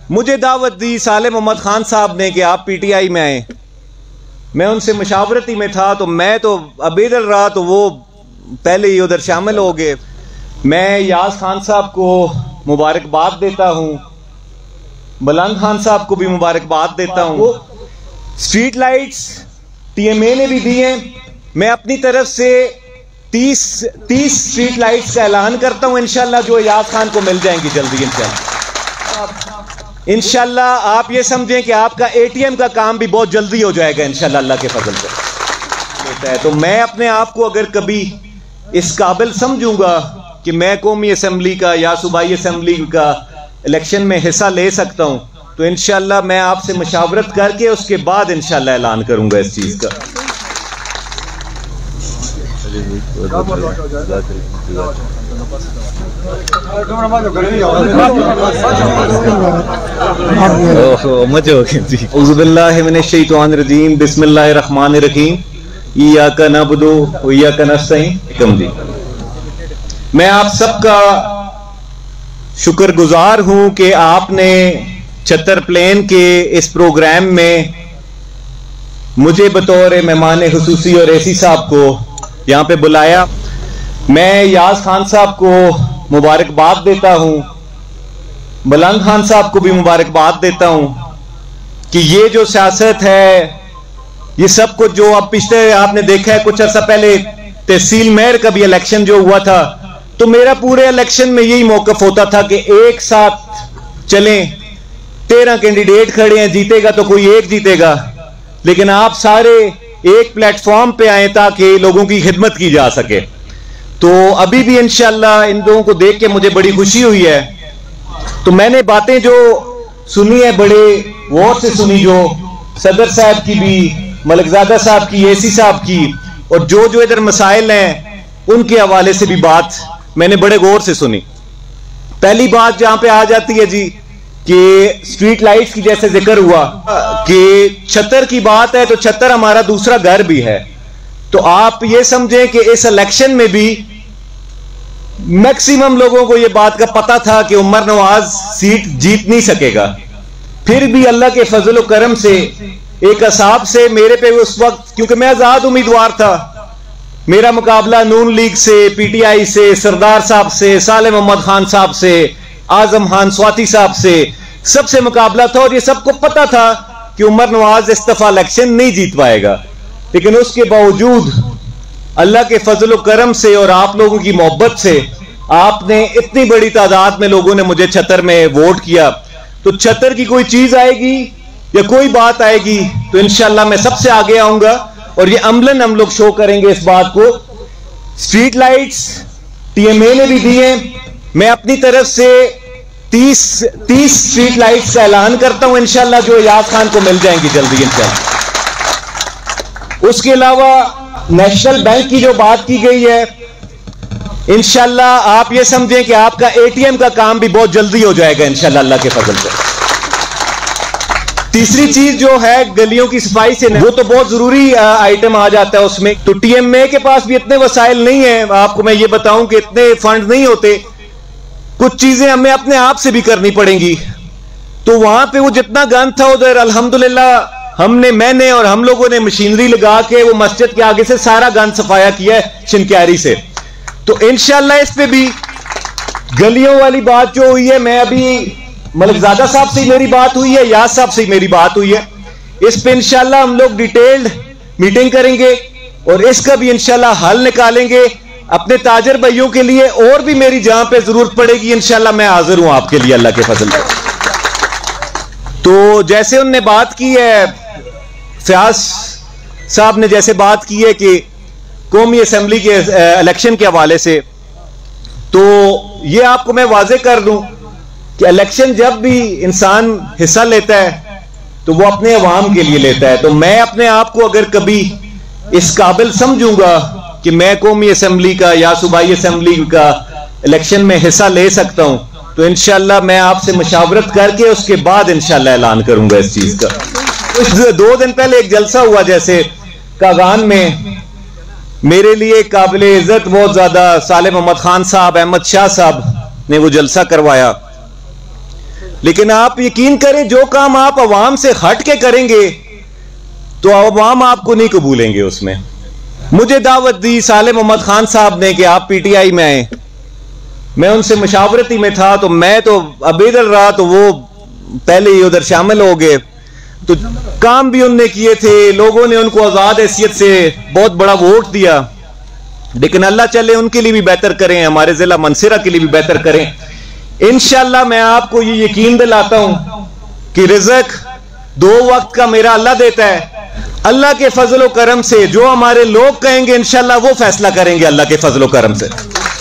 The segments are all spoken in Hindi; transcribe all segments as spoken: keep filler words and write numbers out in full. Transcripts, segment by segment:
मुझे दावत दी साले मोहम्मद खान साहब ने कि आप पीटीआई में आए। मैं उनसे मशावरती में था, तो मैं तो अब इधर रहा तो वो पहले ही उधर शामिल हो गए। मैं यास खान साहब को मुबारकबाद देता हूँ, बुलंद खान साहब को भी मुबारकबाद देता हूँ। स्ट्रीट लाइट्स टीएमए ने भी दी हैं। मैं अपनी तरफ से तीस तीस स्ट्रीट लाइट्स का ऐलान करता हूँ इंशाल्लाह, जो यास खान को मिल जाएंगी जल्दी इंशाल्लाह। इंशाल्लाह आप ये समझें कि आपका एटीएम का काम भी बहुत जल्दी हो जाएगा इंशाल्लाह अल्लाह के फजल से होता है। तो मैं अपने आप को अगर कभी इस काबिल समझूंगा कि मैं कौमी असम्बली का या सूबाई असम्बली का इलेक्शन में हिस्सा ले सकता हूं, तो इंशाल्लाह मैं आपसे मशावरत करके उसके बाद इंशाल्लाह ऐलान करूंगा इस चीज का। बिस्मिल्लाहिर्रहमानिर्रहीम। इय्याका नअबुदु व इय्याका नस्तईन। मैं आप सबका शुक्रगुजार हूं कि आपने छतर प्लेन के इस प्रोग्राम में मुझे बतौर मेहमान खुसूसी और एसी साहब को यहाँ पे बुलाया। मैं यास खान साहब को मुबारकबाद देता हूँ, बुलंद खान साहब को भी मुबारकबाद देता हूँ कि ये जो सियासत है, ये सब कुछ जो अब पिछले आपने देखा है, कुछ अर्सा पहले तहसील मेयर का भी इलेक्शन जो हुआ था, तो मेरा पूरे इलेक्शन में यही मौकफ होता था कि एक साथ चलें। तेरह कैंडिडेट खड़े हैं, जीतेगा तो कोई एक जीतेगा, लेकिन आप सारे एक प्लेटफॉर्म पे आए ताकि लोगों की खिदमत की जा सके। तो अभी भी इंशाल्लाह इन लोगों को देख के मुझे बड़ी खुशी हुई है। तो मैंने बातें जो सुनी है बड़े गौर से सुनी, जो सदर साहब की भी, मलिकजादा साहब की, एसी साहब की, और जो जो इधर मसाइल हैं उनके हवाले से भी बात मैंने बड़े गौर से सुनी। पहली बात जहां पे आ जाती है जी कि स्ट्रीट लाइट्स की जैसे जिक्र हुआ कि छतर की बात है, तो छतर हमारा दूसरा घर भी है। तो आप ये समझें कि इस इलेक्शन में भी मैक्सिमम लोगों को यह बात का पता था कि उमर नवाज सीट जीत नहीं सकेगा। फिर भी अल्लाह के फजल व करम से एक हिसाब से मेरे पे उस वक्त, क्योंकि मैं आजाद उम्मीदवार था, मेरा मुकाबला नून लीग से, पीटीआई से, सरदार साहब से, साले मोहम्मद खान साहब से, आजम खान स्वाति साहब से, सबसे मुकाबला था। और ये सबको पता था कि उमर नवाज इस दफा इलेक्शन नहीं जीत पाएगा। लेकिन उसके बावजूद अल्लाह के फजल व करम से और आप लोगों की मोहब्बत से आपने इतनी बड़ी तादाद में लोगों ने मुझे छतर में वोट किया। तो छतर की कोई चीज आएगी या कोई बात आएगी तो इंशाल्लाह मैं सबसे आगे आऊंगा, और ये अमलन हम लोग शो करेंगे इस बात को। स्ट्रीट लाइट्स टीएमए ने भी दी हैं। मैं अपनी तरफ से तीस तीस स्ट्रीट लाइट्स का ऐलान करता हूं इंशाल्लाह, जो यास खान को मिल जाएंगी जल्दी इंशाल्लाह। उसके अलावा नेशनल बैंक की जो बात की गई है, इंशाल्लाह आप ये समझें कि आपका एटीएम का काम भी बहुत जल्दी हो जाएगा इंशाल्लाह अल्लाह के फजल से। तीसरी चीज जो है गलियों की सफाई से, वो तो बहुत जरूरी आइटम आ जाता है उसमें। तो टीएमए के पास भी इतने वसाइल नहीं है, आपको मैं ये बताऊं कि इतने फंड नहीं होते। कुछ चीजें हमें अपने आप से भी करनी पड़ेंगी। तो वहां पे वो जितना गंद था उधर अल्हम्दुलिल्लाह हमने मैंने और हम लोगों ने मशीनरी लगा के वो मस्जिद के आगे से सारा गंद सफाया किया है शिनक्यारी से। तो इंशाल्लाह इस पे भी गलियों वाली बात जो हुई है, मैं अभी मलिकजादा साहब से मेरी बात हुई है, यास साहब से मेरी बात हुई है, इस पे इंशाल्लाह हम लोग डिटेल्ड मीटिंग करेंगे और इसका भी इंशाल्लाह हल निकालेंगे अपने ताजर भाइयों के लिए। और भी मेरी जहां पे जरूरत पड़ेगी इंशाल्लाह मैं हाजिर हूं आपके लिए अल्लाह के फजल से। तो जैसे उनने बात की है, फयाज साहब ने जैसे बात की है कि कौमी असम्बली के इलेक्शन के हवाले से, तो ये आपको मैं वाजे कर दूं कि इलेक्शन जब भी इंसान हिस्सा लेता है तो वो अपने अवाम के लिए लेता है। तो मैं अपने आप को अगर कभी इस काबिल समझूंगा कि मैं कौमी असम्बली का या सूबाई असम्बली का इलेक्शन में हिस्सा ले सकता हूं, तो इंशाल्लाह मैं आपसे मशावरत करके उसके बाद इंशाल्लाह ऐलान करूंगा इस चीज का। तो दो दिन पहले एक जलसा हुआ जैसे कागान में, मेरे लिए काबिल इज्जत बहुत ज्यादा साले मोहम्मद खान साहब, अहमद शाह साहब ने वो जलसा करवाया। लेकिन आप यकीन करें जो काम आप अवाम से हट के करेंगे तो अवाम आपको नहीं कबूलेंगे उसमें। मुझे दावत दी साले मोहम्मद खान साहब ने कि आप पीटीआई में आए, मैं उनसे मुशावरती में था तो मैं तो अबेदल रहा तो वो पहले ही उधर शामिल हो गए, तो काम भी उनने किए थे, लोगों ने उनको आजाद हैसियत से बहुत बड़ा वोट दिया। लेकिन अल्लाह चले उनके लिए भी बेहतर करें, हमारे जिला मनसिरा के लिए भी बेहतर करें। इंशाअल्लाह मैं आपको ये यकीन दिलाता हूं कि रिज़्क दो वक्त का मेरा अल्लाह देता है। अल्लाह के फजल करम से जो हमारे लोग कहेंगे इंशाअल्लाह वो फैसला करेंगे अल्लाह के फजल करम से,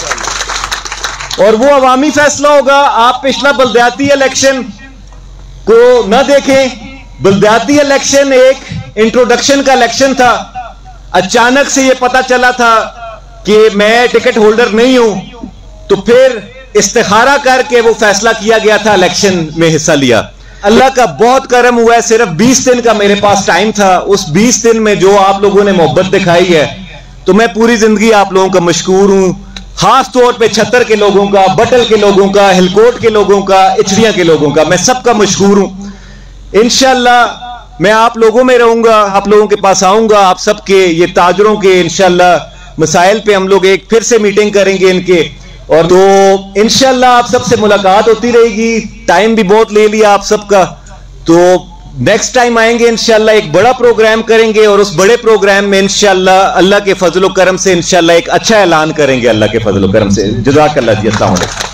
और वो अवामी फैसला होगा। आप पिछला बलदियाती इलेक्शन को न देखें, बलदियाती इलेक्शन एक इंट्रोडक्शन का इलेक्शन था। अचानक से ये पता चला था कि मैं टिकट होल्डर नहीं हूं, तो फिर इस्तिखारा करके वो फैसला किया गया था, इलेक्शन में हिस्सा लिया। अल्लाह का बहुत करम हुआ है, सिर्फ बीस दिन का मेरे पास टाइम था। उस बीस दिन में जो आप लोगों ने मोहब्बत दिखाई है, तो मैं पूरी जिंदगी आप लोगों का मशकूर हूं। खास तौर पे छत्तर के लोगों का, बटल के लोगों का, हिलकोट के लोगों का, इचड़िया के लोगों का, मैं सबका मशकूर हूं। इंशाअल्लाह मैं आप लोगों में रहूंगा, आप लोगों के पास आऊंगा, आप सबके ये ताजरों के इंशाअल्लाह मसाइल पे हम लोग एक फिर से मीटिंग करेंगे इनके, और तो इंशाअल्लाह आप सबसे मुलाकात होती रहेगी। टाइम भी बहुत ले लिया आप सबका, तो नेक्स्ट टाइम आएंगे इंशाअल्लाह, एक बड़ा प्रोग्राम करेंगे, और उस बड़े प्रोग्राम में इंशाअल्लाह अल्लाह के फजल करम से इंशाअल्लाह एक अच्छा ऐलान करेंगे अल्लाह के फजल करम से। जज़ाकल्लाह जी, अस्सलाम वालेकुम।